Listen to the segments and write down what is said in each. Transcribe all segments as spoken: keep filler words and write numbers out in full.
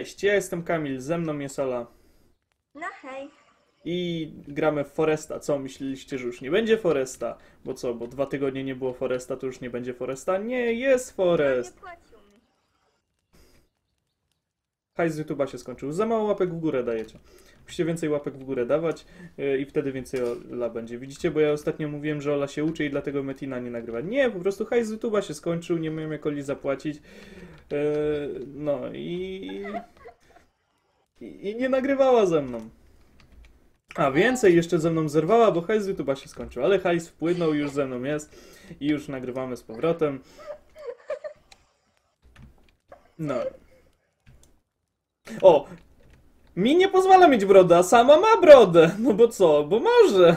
Cześć, ja jestem Kamil, ze mną jest Ola No hej. i gramy w Foresta. Co, myśleliście, że już nie będzie Foresta? Bo co, bo dwa tygodnie nie było Foresta, to już nie będzie Foresta? Nie, jest No nie Forest! płacił mi. Hajs z YouTube'a się skończył. Za mało łapek w górę dajecie. Musicie więcej łapek w górę dawać yy, i wtedy więcej Ola będzie. Widzicie, bo ja ostatnio mówiłem, że Ola się uczy i dlatego Metina nie nagrywa. Nie, po prostu hajs z YouTube'a się skończył, nie miałem jak Oli zapłacić. Yy, no i... I, I nie nagrywała ze mną. A więcej jeszcze ze mną zerwała, bo hajs z YouTube'a się skończył. Ale hajs wpłynął, już ze mną jest i już nagrywamy z powrotem. No. O! Mi nie pozwala mieć brodę, a sama ma brodę. No bo co? Bo może.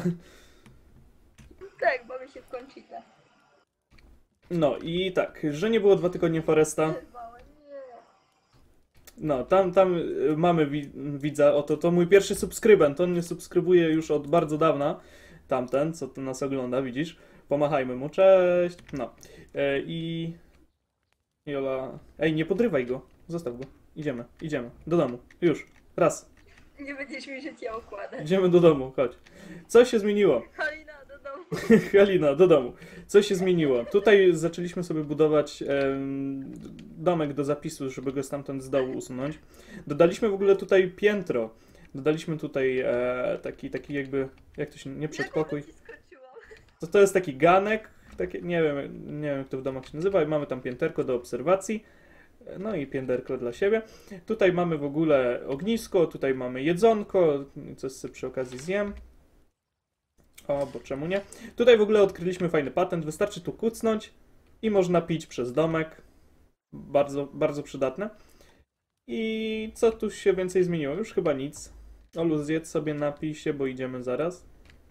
Tak, bawię się w końcitę. No i tak, że nie było dwa tygodnie Foresta. Małe, nie. No, tam, tam y, mamy wi widza, oto to mój pierwszy subskrybent. On mnie subskrybuje już od bardzo dawna. Tamten, co tu nas ogląda, widzisz? Pomachajmy mu, cześć. No. E, I... Jola... Ej, nie podrywaj go. Zostaw go. Idziemy, idziemy. Do domu. Już. Raz. Nie będziesz mi życia układać. Idziemy do domu, chodź. Co się zmieniło? Halina, do domu. Halina, do domu. Co się zmieniło? Tutaj zaczęliśmy sobie budować em, domek do zapisu, żeby go stamtąd z dołu usunąć. Dodaliśmy w ogóle tutaj piętro. Dodaliśmy tutaj e, taki, taki jakby, jak to się, nie przedpokój. Dlaczego ci skoczyłam? To, to jest taki ganek, takie, nie wiem, nie wiem jak to w domach się nazywa. I mamy tam pięterko do obserwacji. No i pięterko dla siebie. Tutaj mamy w ogóle ognisko, tutaj mamy jedzonko, coś sobie przy okazji zjem. O, bo czemu nie? Tutaj w ogóle odkryliśmy fajny patent. Wystarczy tu kucnąć i można pić przez domek. Bardzo, bardzo przydatne. I co tu się więcej zmieniło? Już chyba nic. Olu, zjedz sobie, napij się, bo idziemy zaraz.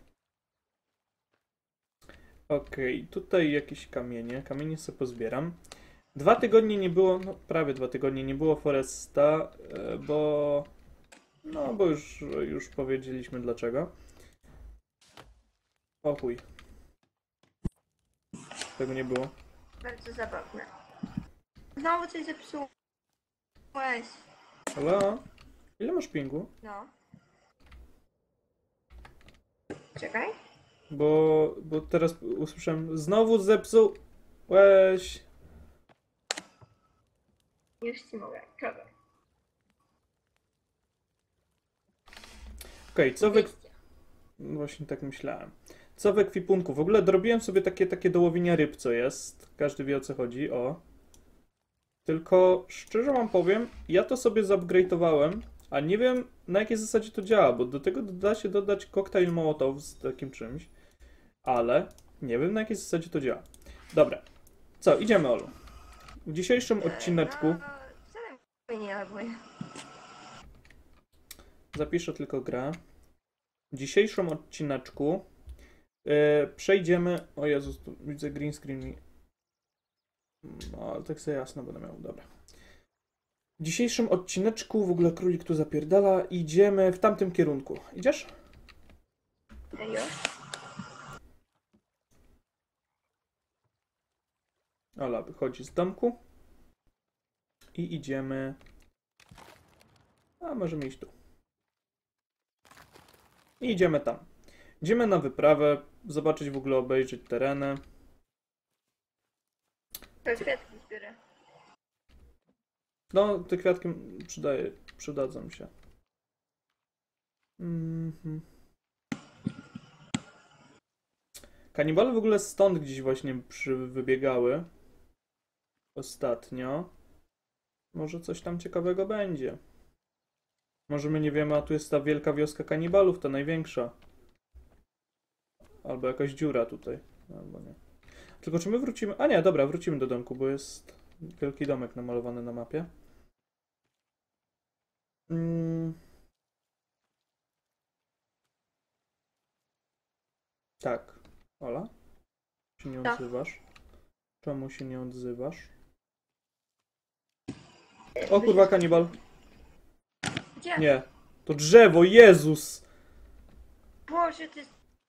Okej, okay, tutaj jakieś kamienie. Kamienie sobie pozbieram. Dwa tygodnie nie było, no prawie dwa tygodnie nie było Foresta, bo... No, bo już, już powiedzieliśmy dlaczego. O chuj. Tego nie było. Bardzo zabawne. Znowu coś zepsułeś. Halo? Ile masz pingu? No. Czekaj. Bo, bo teraz usłyszałem, znowu zepsułeś. Już ci mogę. Czekaj. Okej, okay, co wy... Właśnie tak myślałem. Co w ekwipunku? W ogóle dorobiłem sobie takie, takie do łowienia ryb, co jest. Każdy wie o co chodzi, o. Tylko szczerze wam powiem, ja to sobie zupgrade'owałem, a nie wiem na jakiej zasadzie to działa, bo do tego da się dodać koktajl Mołotow z takim czymś, ale nie wiem na jakiej zasadzie to działa. Dobra, co, idziemy, Olu. W dzisiejszym odcineczku... No, wcale mnie nie laguje. Zapiszę tylko grę. W dzisiejszym odcineczku yy, przejdziemy... O Jezus, tu widzę green screen mi... No, ale tak sobie jasno będę miał, dobra. W dzisiejszym odcineczku, w ogóle królik tu zapierdala, idziemy w tamtym kierunku. Idziesz? Serio? Ola wychodzi z domku. I idziemy... A, możemy iść tu. I idziemy tam. Idziemy na wyprawę, zobaczyć w ogóle, obejrzeć tereny. To kwiatki zbiorę. No, te kwiatki przydaje, przydadzą się. Mm-hmm. Kanibale w ogóle stąd gdzieś właśnie przy, wybiegały. Ostatnio. Może coś tam ciekawego będzie. Może my nie wiemy, a tu jest ta wielka wioska kanibalów, ta największa. Albo jakaś dziura tutaj. Albo nie. Tylko czy my wrócimy... A nie, dobra, wrócimy do domku, bo jest wielki domek namalowany na mapie. Mm. Tak. Ola? Się nie Tak. odzywasz? Czemu się nie odzywasz? O kurwa, kanibal. Gdzie? Nie. To drzewo, Jezus! Boże, ty...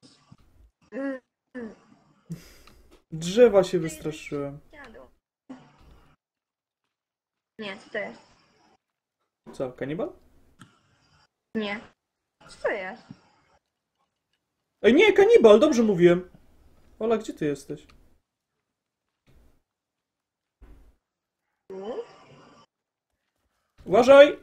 Drzewa się wystraszyłem. Nie, co to jest? Co, kanibal? Nie. Co to jest? Ej, nie, kanibal, dobrze mówiłem. Ola, gdzie ty jesteś? Tu? Uważaj!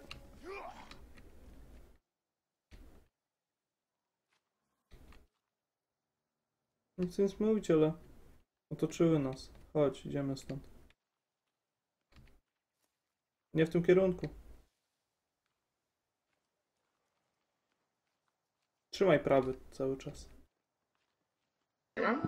Nic nie mówić, ale otoczyły nas. Chodź, idziemy stąd. Nie w tym kierunku. Trzymaj prawy cały czas. No.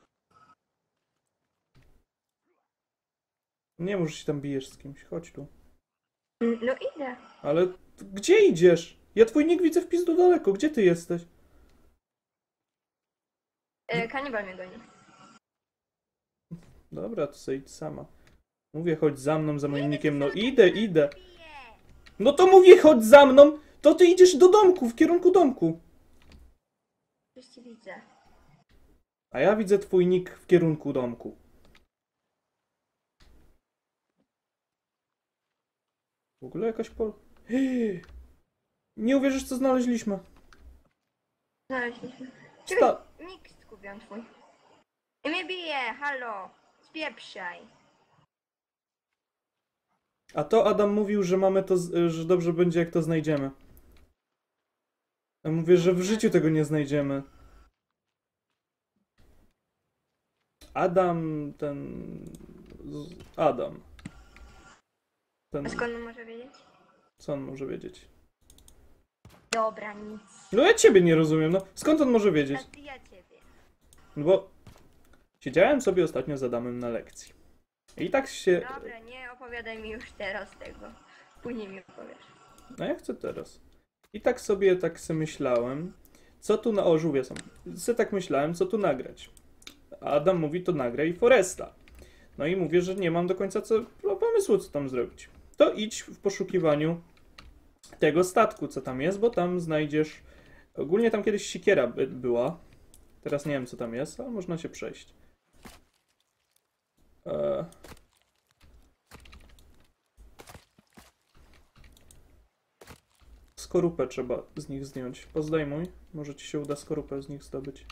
Nie mów, że się tam bijesz z kimś. Chodź tu. No idę. Ale t- gdzie idziesz? Ja twój nick widzę w pizdu daleko. Gdzie ty jesteś? E, kanibal mnie goni. Dobra, to sobie idź sama. Mówię, chodź za mną, za moim nickiem. No idę, idę. No to mówię, chodź za mną. To ty idziesz do domku, w kierunku domku. Coś ci widzę. A ja widzę twój nick w kierunku domku. W ogóle jakaś pol... Nie uwierzysz, co znaleźliśmy. Znaleźliśmy. Sta... Czekaj, nikt skupiam twój. I mnie bije, halo. Spieprzaj. A to Adam mówił, że mamy to, z- że dobrze będzie, jak to znajdziemy. Ja mówię, że w życiu tego nie znajdziemy. Adam, ten... z- Adam. Ten... A skąd on może wiedzieć? Co on może wiedzieć? Dobra, nic. No ja ciebie nie rozumiem, no. Skąd on może wiedzieć? A ja ciebie. No bo... Siedziałem sobie ostatnio z Adamem na lekcji. I tak się... Dobra, nie opowiadaj mi już teraz tego. Później mi opowiesz. No ja chcę teraz. I tak sobie, tak sobie myślałem, co tu na... O, żółwie są. Se tak myślałem, co tu nagrać. A Adam mówi, to nagraj Foresta. No i mówię, że nie mam do końca co, no, pomysłu, co tam zrobić. To idź w poszukiwaniu tego statku, co tam jest, bo tam znajdziesz... Ogólnie tam kiedyś siekiera by- była. Teraz nie wiem, co tam jest, ale można się przejść. Eee... Skorupę trzeba z nich zdjąć. Pozdejmuj. Może ci się uda skorupę z nich zdobyć.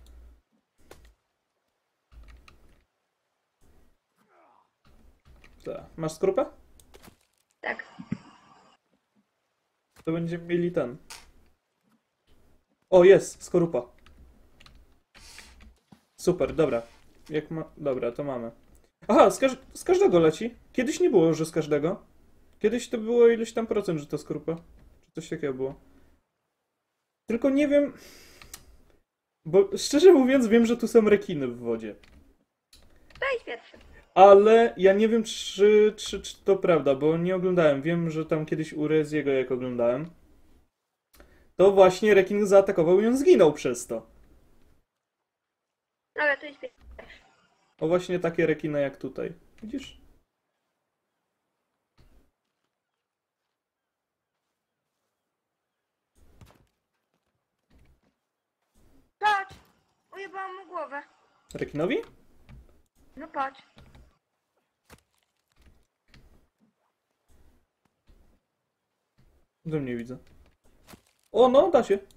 Tak. Masz skorupę? Tak. To będziemy mieli ten. O, jest! Skorupa. Super, dobra. Jak ma... Dobra, to mamy. Aha, z, każ... z każdego leci. Kiedyś nie było, że z każdego. Kiedyś to było ileś tam procent, że to skorupa. Czy coś takiego było. Tylko nie wiem... Bo szczerze mówiąc wiem, że tu są rekiny w wodzie. To idź pierwszy. Ale ja nie wiem, czy, czy, czy to prawda, bo nie oglądałem. Wiem, że tam kiedyś u Reziego, jak oglądałem, to właśnie rekin zaatakował i on zginął przez to. Dobra, to idź pierwszy. O, właśnie takie rekiny jak tutaj. Widzisz? Patrz! Ujebałam mu głowę. Rekinowi? No patrz. Do mnie widzę. O, no, da się.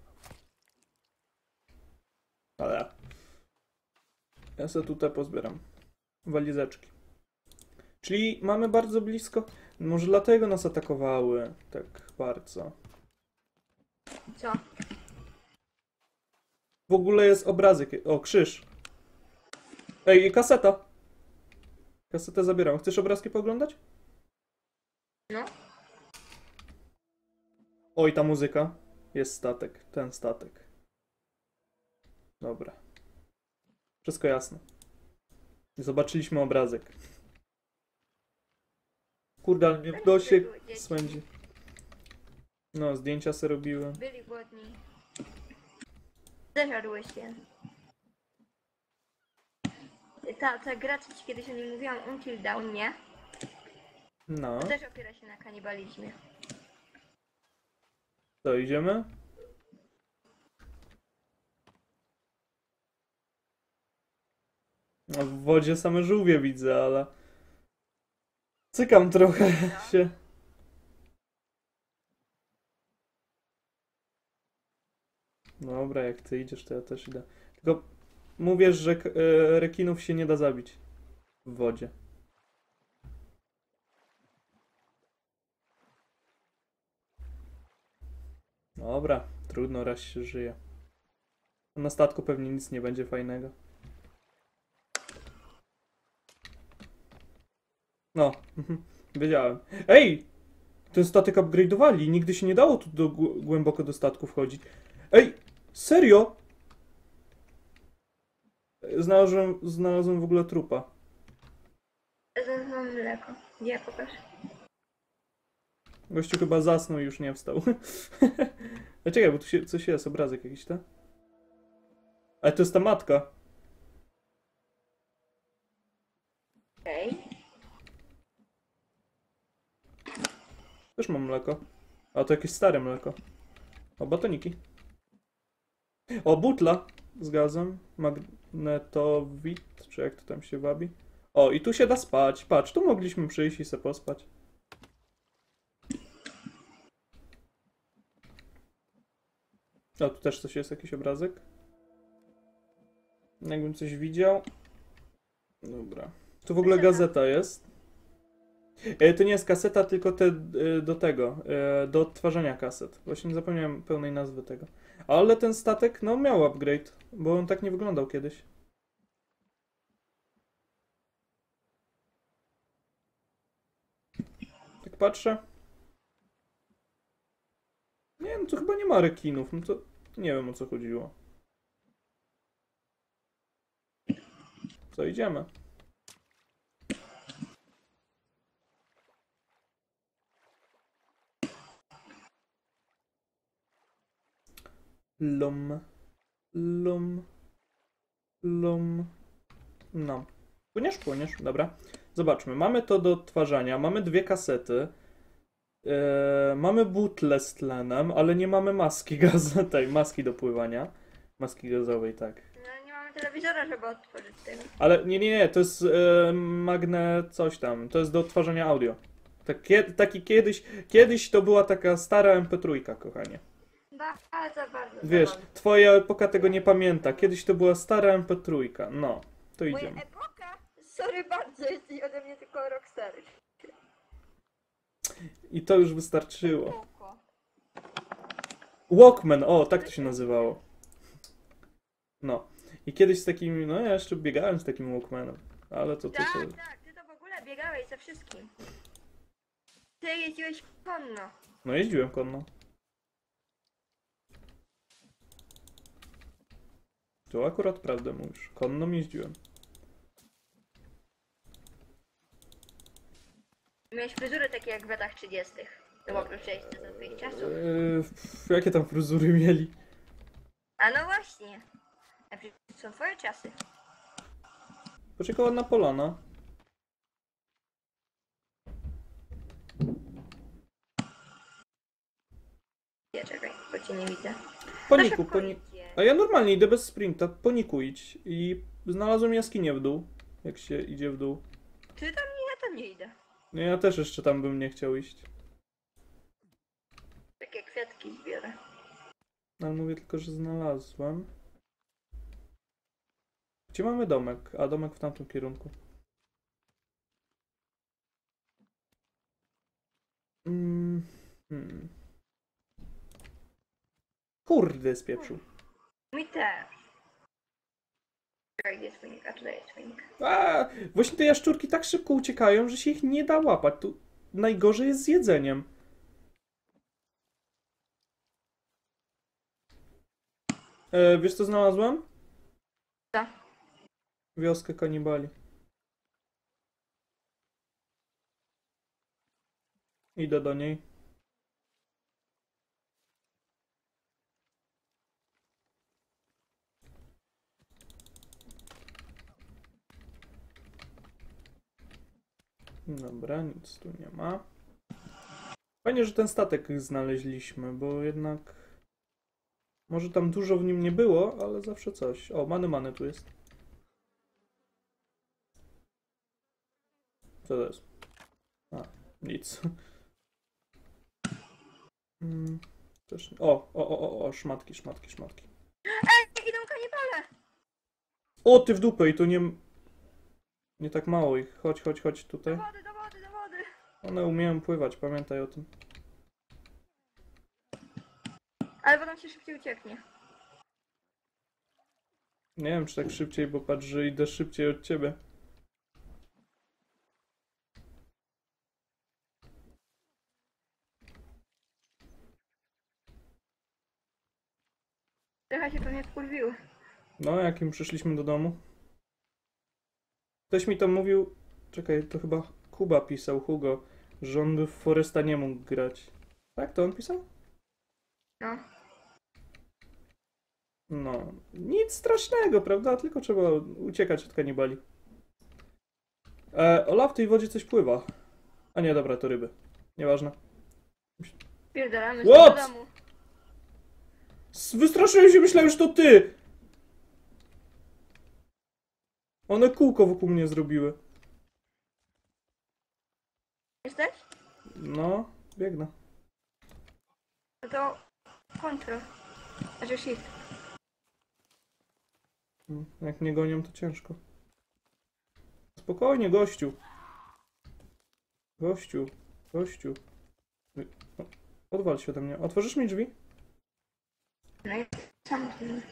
Ale ja sobie tutaj pozbieram walizeczki. Czyli mamy bardzo blisko. Może dlatego nas atakowały tak bardzo. Co? W ogóle jest obrazek. O, krzyż. Ej, i kaseta. Kasetę zabieram. Chcesz obrazki pooglądać? No. Oj, ta muzyka. Jest statek. Ten statek. Dobra. Wszystko jasne. Zobaczyliśmy obrazek. Kurde, ale mnie w nosie swędzi. No, zdjęcia se robiłem. Byli głodni. Zażarły się. Ta, ta gra, co ci kiedyś o niej mówiłam, Until Dawn, nie? No, To też opiera się na kanibalizmie. to idziemy. No, w wodzie same żółwie widzę, ale... Cykam trochę się. Dobra, jak ty idziesz, to ja też idę. Tylko mówisz, że k- e, rekinów się nie da zabić w wodzie. Dobra, trudno, raz się żyje. Na statku pewnie nic nie będzie fajnego. No, mhm, wiedziałem. Ej! Ten statek upgrade'owali, nigdy się nie dało tu do, głę- głęboko do statku wchodzić. Ej! Serio? Znalazłem, znalazłem w ogóle trupa. Znalazłam mleko. Gdzie, pokaż. Gościu chyba zasnął i już nie wstał. A czekaj, bo tu się, coś jest, obrazek jakiś, tak? Ale to jest ta matka. Okej. Też mam mleko. A to jakieś stare mleko. O, batoniki. O, butla. Zgadzam. Magnetowid, czy jak to tam się wabi. O, i tu się da spać. Patrz, tu mogliśmy przyjść i se pospać. O, tu też coś jest, jakiś obrazek. Jakbym coś widział. Dobra. Tu w ogóle gazeta jest. E, to nie jest kaseta, tylko te e, do tego, e, do odtwarzania kaset. Właśnie nie zapomniałem pełnej nazwy tego. Ale ten statek, no miał upgrade, bo on tak nie wyglądał kiedyś. Tak patrzę. Nie, no to chyba nie ma rekinów, no to nie wiem o co chodziło. Co, idziemy? Lum. Lum. Lum. No. Płyniesz? Płyniesz, dobra. Zobaczmy, mamy to do odtwarzania, mamy dwie kasety. Eee, mamy butlę z tlenem, ale nie mamy maski gazowej, maski do pływania. Maski gazowej, tak. No nie mamy telewizora, żeby otworzyć tego. Ale nie, nie, nie, to jest e, magnet coś tam, to jest do odtwarzania audio. Tak, kie, taki kiedyś, kiedyś to była taka stara em pe trzy, kochanie. Bardzo, bardzo Wiesz, zabawne. twoja epoka tego nie pamięta. Kiedyś to była stara em pe trzy. No, to Moja idziemy. epoka? Sorry bardzo, jesteś ode mnie tylko rok stary. I to już wystarczyło. Spoko. Walkman, o, tak to się nazywało. No. I kiedyś z takim, no ja jeszcze biegałem z takim Walkmanem. Ale to, to, Tak, to... tak, ty to w ogóle biegałeś ze wszystkim. Ty jeździłeś konno. No jeździłem konno. To akurat prawdę mówisz. Konno jeździłem. Miałeś fryzury takie jak w latach trzydziestych. No bo proszę jeszcze za twoich czasów. Eee, jakie tam fryzury mieli? A no właśnie. A przecież są twoje czasy. Poczekała na polana. Ja czekaj, bo cię nie widzę. Poniku, szybko poni... idzie. A ja normalnie idę bez sprinta, poniku idź. I znalazłem jaskinię w dół, jak się idzie w dół. Ty tam nie, ja tam nie idę. No ja też jeszcze tam bym nie chciał iść. Takie kwiatki zbiorę. Ale mówię tylko, że znalazłem. Gdzie mamy domek? A domek w tamtym kierunku. Mm, hmm. Kurde, spieprzył. Mi też. Czekaj, gdzie jest twonik? A tutaj jest twonik. A, właśnie te jaszczurki tak szybko uciekają, że się ich nie da łapać. Tu najgorzej jest z jedzeniem. E, wiesz co znalazłem? Co? Wioskę kanibali. Idę do niej. Dobra, nic tu nie ma. Fajnie, że ten statek znaleźliśmy, bo jednak... Może tam dużo w nim nie było, ale zawsze coś. O, many many tu jest. Co to jest? A, nic. Mm, też... O, o, o, o, o, szmatki, szmatki, szmatki. Ej, idą kanibale! O, ty w dupę i to nie... Nie tak mało ich. Chodź, chodź, chodź Do tutaj. wody, do wody, do wody! One umieją pływać, pamiętaj o tym. Ale potem się szybciej ucieknie. Nie wiem, czy tak szybciej, bo patrz, że idę szybciej od ciebie. Trochę się pewnie wkurwiły. No, jakim przyszliśmy do domu? Ktoś mi to mówił... Czekaj, to chyba Kuba pisał, Hugo, że on by w Foresta nie mógł grać. Tak, to on pisał? No. No, nic strasznego, prawda? Tylko trzeba uciekać od kanibali. E, Ola, w tej wodzie coś pływa. A nie, dobra, to ryby. Nieważne. Pierdolamy się What? do domu. S- Wystraszyłem się, myślałem, że to ty! One kółko wokół mnie zrobiły. Jesteś? No, biegnę. No to kontrol. Znaczy shift. Mm, Jak mnie gonią, to ciężko. Spokojnie, gościu. Gościu, gościu. Wy- no, Odwal się ode mnie. Otworzysz mi drzwi? No i sam.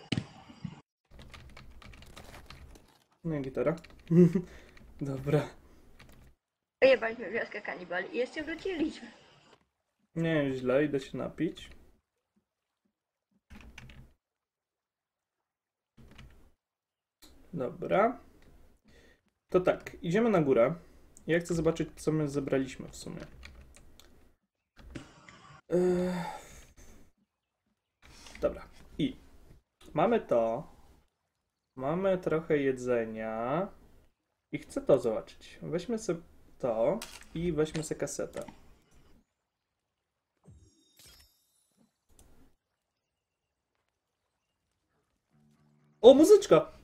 No i gitara. Dobra. Jebaliśmy wioskę kanibali i jeszcze wróciliśmy. Nie, źle, idę się napić. Dobra. To tak, idziemy na górę. Ja chcę zobaczyć, co my zebraliśmy w sumie. Ech. Dobra. I mamy to. Mamy trochę jedzenia. I chcę to zobaczyć. Weźmy sobie to i weźmy sobie kasetę. O, muzyczka!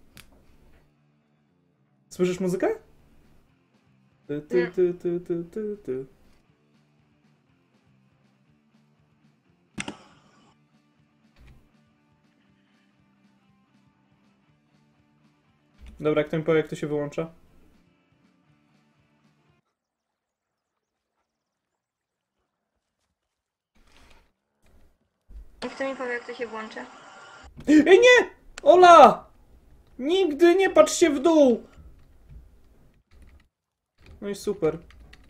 Słyszysz muzykę? Ty, ty, ty, ty, ty, ty, ty. Dobra, kto mi powie, jak to się wyłącza? I kto mi powie, jak to się włącza? Ej, nie! Ola! Nigdy nie patrz się w dół! No i super.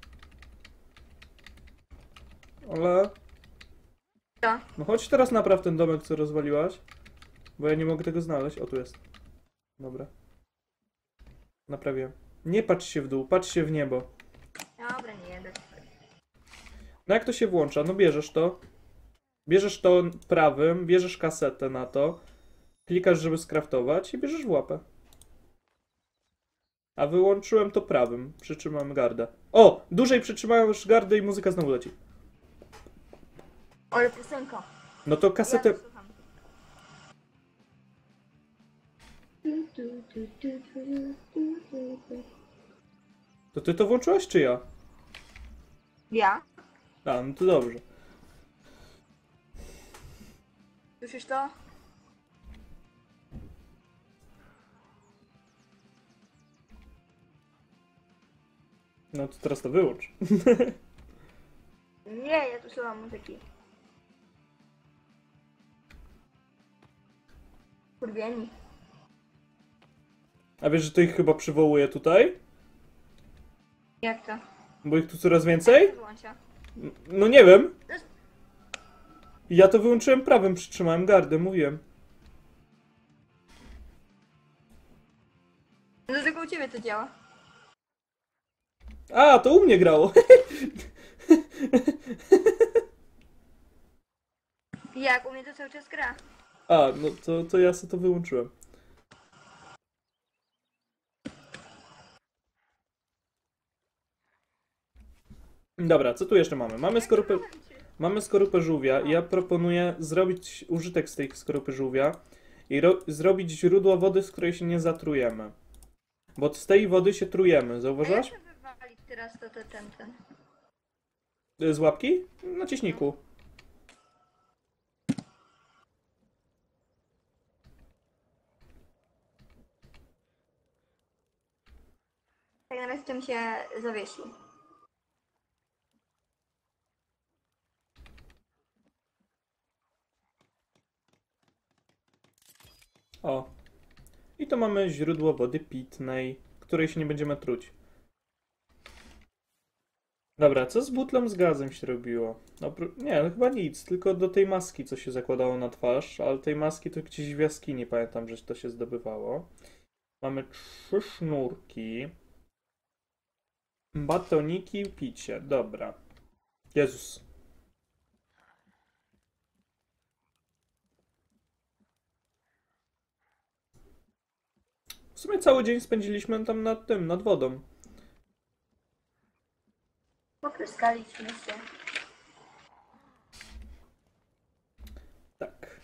Ola? Co? No chodź teraz napraw ten domek, co rozwaliłaś. Bo ja nie mogę tego znaleźć. O, tu jest. Dobra. Naprawię. Nie patrz się w dół, patrz się w niebo. Dobra, nie jedę. No jak to się włącza? No bierzesz to. Bierzesz to prawym, bierzesz kasetę na to. Klikasz, żeby skraftować i bierzesz w łapę. A wyłączyłem to prawym. Przytrzymałem gardę. O! Dłużej przytrzymałeś gardę i muzyka znowu leci. Ale piosenka. No to kasetę... Ja to słucham. To ty to włączyłaś, czy ja? Ja? A, no to dobrze. Słyszysz to? No to teraz to wyłącz. Nie, ja tu słucham muzyki. Kurwieni. A wiesz, że to ich chyba przywołuje tutaj? Jak to? Bo ich tu coraz więcej? Wyłącza. N- No nie wiem. Ja to wyłączyłem prawym, przytrzymałem gardę, mówiłem. No tylko u ciebie to działa. A, to u mnie grało. Jak? U mnie to cały czas gra. A, no to, to ja sobie to wyłączyłem. Dobra, co tu jeszcze mamy? Mamy skorupę, mamy skorupę żółwia i ja proponuję zrobić użytek z tej skorupy żółwia i ro, zrobić źródło wody, z której się nie zatrujemy. Bo z tej wody się trujemy, A jak zauważasz? to wywalić teraz to, to ten, ten? Z łapki? Naciśnij kół. Tak na razie tym się zawiesił. O. I to mamy źródło wody pitnej, której się nie będziemy truć. Dobra, co z butlą z gazem się robiło? Opró- nie, no chyba nic, tylko do tej maski, co się zakładało na twarz, ale tej maski to gdzieś w jaskini, pamiętam, że to się zdobywało. Mamy trzy sznurki. Batoniki, picie, dobra. Jezus. W sumie cały dzień spędziliśmy tam nad tym, nad wodą. Popryskaliśmy się. Tak.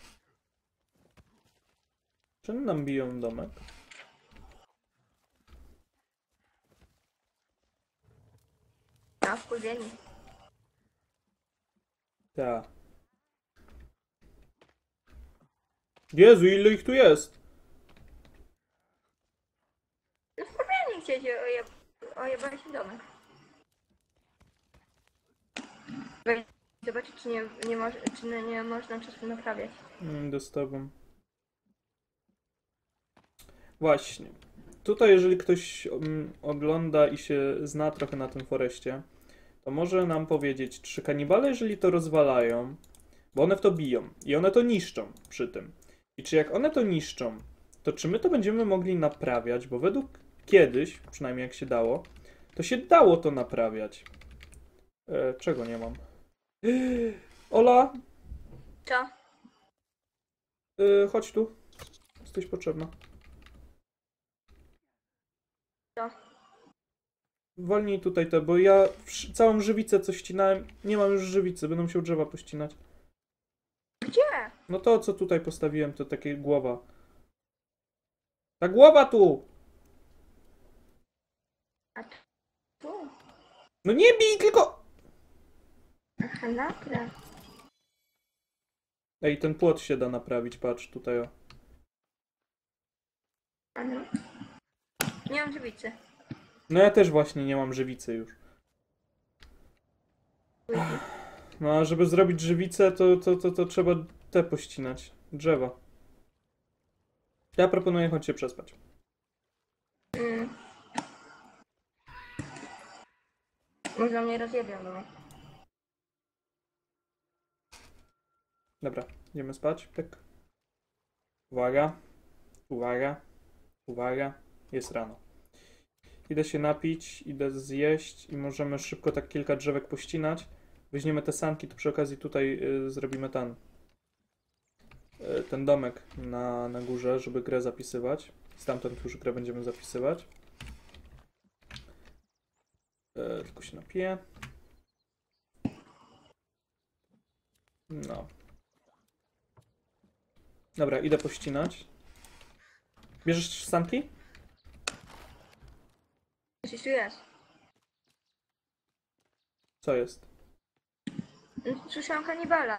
Czy nam biją domek? Na wpływieni. Tak. Jezu, ile ich tu jest? No wpływieni chcieli ojeb... ojebać się domek. Weź zobaczyć, czy nie, nie, moż... czy nie, nie można czasu naprawiać. Mm, dostałbym. Właśnie. Tutaj, jeżeli ktoś mm, ogląda i się zna trochę na tym foreście, to może nam powiedzieć, czy kanibale, jeżeli to rozwalają, bo one w to biją i one to niszczą przy tym. I czy jak one to niszczą, to czy my to będziemy mogli naprawiać, bo według kiedyś, przynajmniej jak się dało, to się dało to naprawiać. E, czego nie mam? Ola, Co? e, chodź tu. Jesteś potrzebna. Co? Wolnij tutaj te, bo ja wsz- całą żywicę co ścinałem, nie mam już żywicy, będę musiał drzewa pościnać. Gdzie? No to, co tutaj postawiłem, to takie głowa. Ta głowa tu! A tu? No nie bij, tylko... Aha, dobra. Ej, ten płot się da naprawić, patrz tutaj o. Aha. Nie mam żywicy. No ja też właśnie nie mam żywicy już. No a żeby zrobić żywicę, to, to, to, to trzeba te pościnać. Drzewa. Ja proponuję, chodź się przespać. Mm. Może mnie rozjebią, no. Dobra, idziemy spać. Tak. Uwaga. Uwaga. Uwaga. Jest rano. Idę się napić, idę zjeść i możemy szybko tak kilka drzewek pościnać. Weźmiemy te sanki, to przy okazji tutaj y, zrobimy ten y, ten domek na, na górze, żeby grę zapisywać. Stamtąd już grę będziemy zapisywać. Y, tylko się napiję. No. Dobra, idę pościnać. Bierzesz sanki? Coś tu jest. Co jest? Mm, Słyszałam kanibala.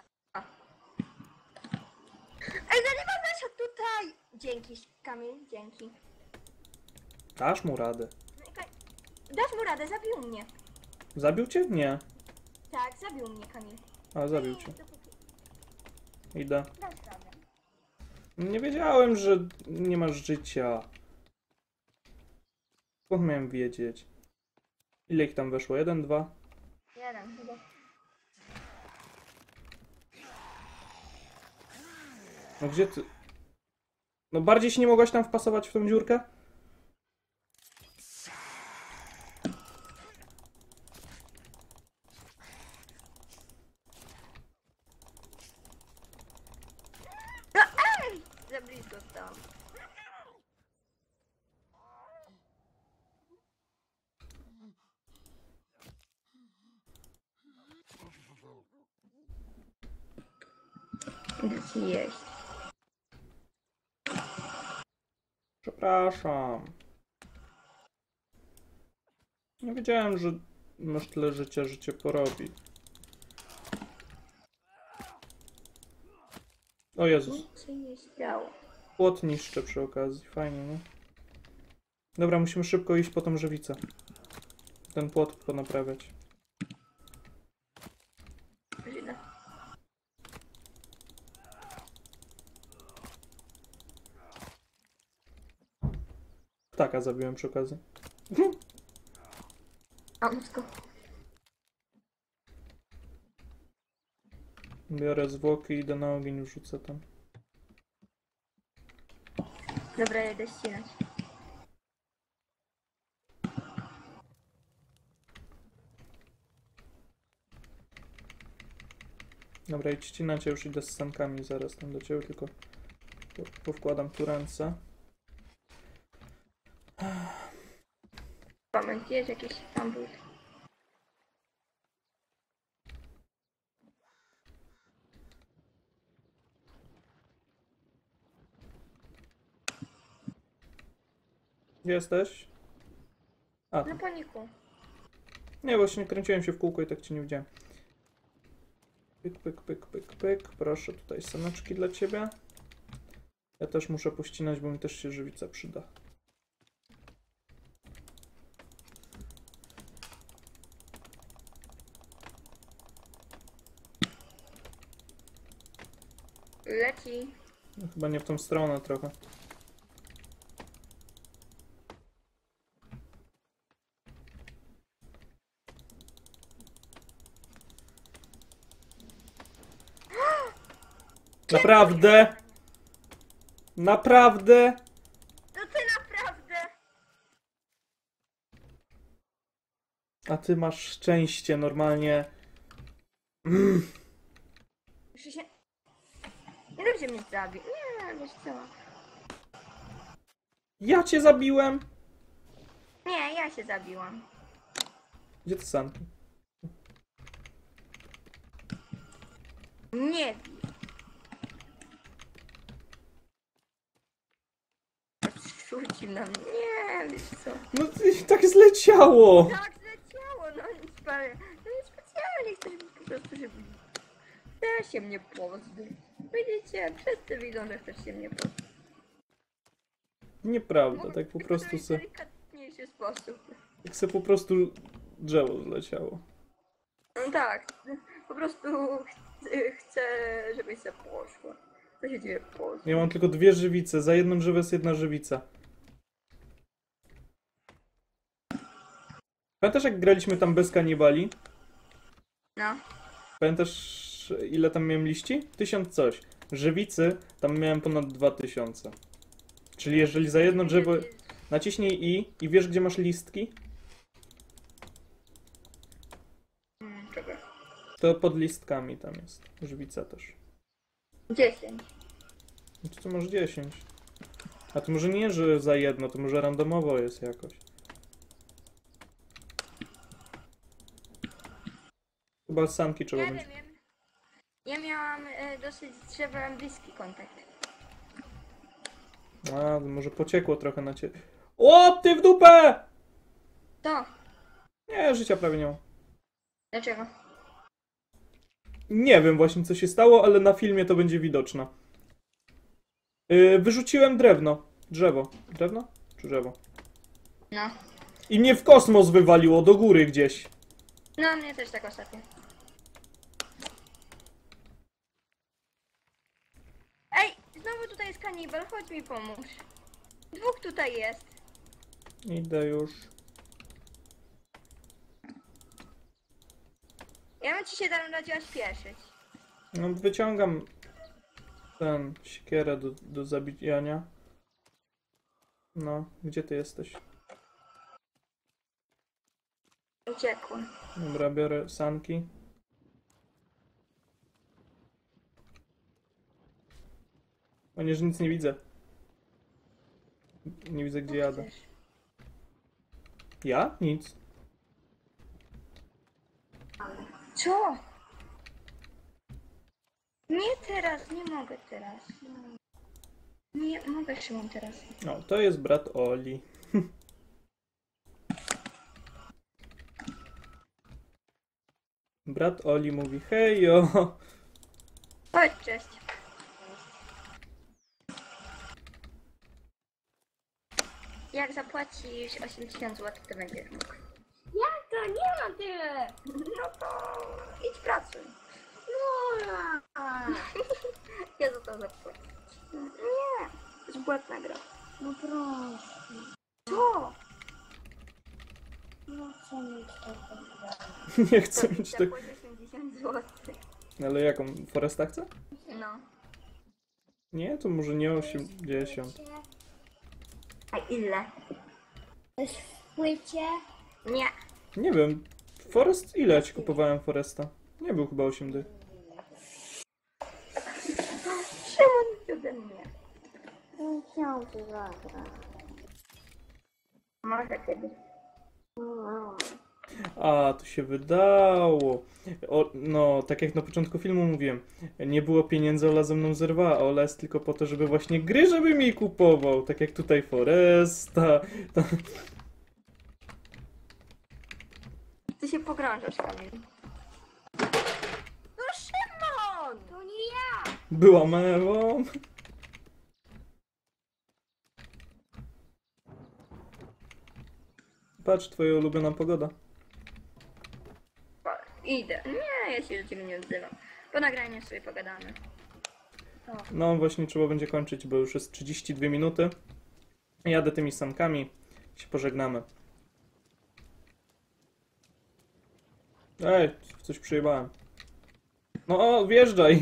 Ej, kanibal weszedł tutaj! Dzięki, Kamil, dzięki. Dasz mu radę. No i ka- Dasz mu radę, zabił mnie. Zabił cię? Nie. Tak, zabił mnie, Kamil. A, zabił cię. Dopóki- Idę. Dasz radę. Nie wiedziałem, że nie masz życia. Skąd miałem wiedzieć? Ile ich tam weszło? Jeden, dwa? Jeden, chyba. No gdzie ty? No bardziej się nie mogłaś tam wpasować w tą dziurkę? No ej! Za blisko stał. Idę ci jeść. Przepraszam. Nie wiedziałem, że masz tyle życia, że cię porobi. O Jezus. Nic się nie stało. Płot niszczę przy okazji. Fajnie, nie? Dobra, musimy szybko iść po tą żywicę. Ten płot ponaprawiać. Idę. Ptaka zabiłem przy okazji. A, musko. Biorę zwłoki i idę na ogień, wrzucę tam. Dobra, jedę ścinać. Dobra, i ścinacie, już idę z sankami zaraz tam do ciebie, tylko po- powkładam tu ręce. Moment, gdzie jest jakiś tam but? Gdzie jesteś? A, Na tu. paniku. Nie, właśnie kręciłem się w kółko i tak cię nie widziałem. Pyk, pyk, pyk, pyk, pyk. Proszę, tutaj saneczki dla ciebie. Ja też muszę pościnać, bo mi też się żywica przyda. Leci. No, chyba nie w tą stronę trochę. Naprawdę? Naprawdę? No ty naprawdę! A ty masz szczęście normalnie. Mm. Muszę się... Nie dobrze mnie zabił. Nie, wiesz co. Ja cię zabiłem. Nie, ja się zabiłam. Gdzie te sanki? Nie bij. Rzucił na mnie. Nie, wiesz co. No i tak zleciało. Tak zleciało, no nic parę. No nie specjalnie chcę, żeby po prostu, żeby... Chce się mnie pozbyć. Widzicie, wszyscy widzą, że chcesz się mnie pozbyć. Nieprawda, tak po prostu se, delikatniejszy sposób. tak se po prostu drzewo zleciało. No tak, po prostu ch- chcę, żebyś się poszła. Co się dzieje poszło? Ja mam tylko dwie żywice, za jedną żywę jest jedna żywica. Pamiętasz jak graliśmy tam bez kanibali? No. Pamiętasz ile tam miałem liści? Tysiąc coś. Żywicy tam miałem ponad dwa tysiące. Czyli jeżeli za jedno drzewo naciśnij i i wiesz gdzie masz listki? Hmm, czekaj. To pod listkami tam jest. Żywica też. Dziesięć. No to, to masz dziesięć. A to może nie, że za jedno, to może randomowo jest jakoś. Chyba sanki trzeba Ja będzie. wiem. Ja miałam e, dosyć z drzewem bliski kontakt. A, to może pociekło trochę na ciebie. O, ty w dupę! To. Nie, życia prawie nie ma. Dlaczego? Nie wiem właśnie co się stało, ale na filmie to będzie widoczne. Yy, wyrzuciłem drewno. Drzewo. Drewno? Czy drzewo? No. I mnie w kosmos wywaliło, do góry gdzieś. No, mnie też tak ostatnio. Ej, znowu tutaj jest kanibal, chodź mi pomóż. Dwóch tutaj jest. Idę już. Ja bym ci się tam radziła śpieszyć. No wyciągam ten siekierę do, do zabijania. No, gdzie ty jesteś? Uciekłem. Dobra, biorę sanki. O nie, że nic nie widzę. Nie widzę gdzie jadę. Chcesz? Ja? Nic. Co? Nie teraz, nie mogę teraz. Nie mogę, Szymon, teraz. O, to jest brat Oli. Brat Oli mówi hejo. Chodź, cześć. jak zapłacisz osiemdziesiąt złotych, to będziesz mógł. Jak to? Nie ma tyle. No to idź pracuj. No. Ja za to zapłacę. Nie, to jest płatna gra. No proszę. Co? No co mieć taką grę? Nie chcę mieć tak... Zapłać osiemdziesiąt złotych. Ale jaką? Foresta chce? No. Nie, to może nie osiemdziesiąt. A ile? To jest w płycie. Nie. Nie wiem. Forest? Ile ja ci kupowałem Foresta? Nie był chyba osiem dych. Szymon ode mnie. Nie chciałam się zagrać. Może kiedyś. No. A, to się wydało. O, no, tak jak na początku filmu mówiłem, nie było pieniędzy, Ola ze mną zerwała. Ola jest tylko po to, żeby właśnie gry, żeby mi kupował. Tak jak tutaj Foresta. To... Ty się pogrążasz, Kamil. No Szymon! To nie ja. Była mewą. Patrz, twoja ulubiona pogoda. Idę. Nie, ja się do ciebie nie odzywam. Po nagraniu sobie pogadamy. No właśnie trzeba będzie kończyć, bo już jest trzydzieści dwie minuty. Jadę tymi sankami. Się pożegnamy. Ej, w coś przyjebałem. No o, wjeżdżaj.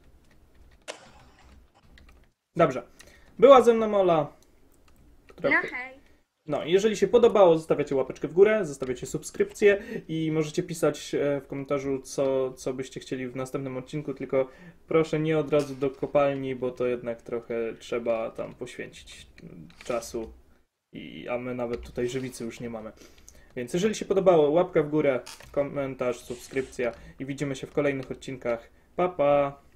Dobrze. Była ze mną Ola. Która... No hej. No, jeżeli się podobało, zostawiacie łapeczkę w górę, zostawiacie subskrypcję i możecie pisać e, w komentarzu, co, co byście chcieli w następnym odcinku, tylko proszę nie od razu do kopalni, bo to jednak trochę trzeba tam poświęcić czasu, i, a my nawet tutaj żywicy już nie mamy. Więc jeżeli się podobało, łapka w górę, komentarz, subskrypcja i widzimy się w kolejnych odcinkach. Pa, pa!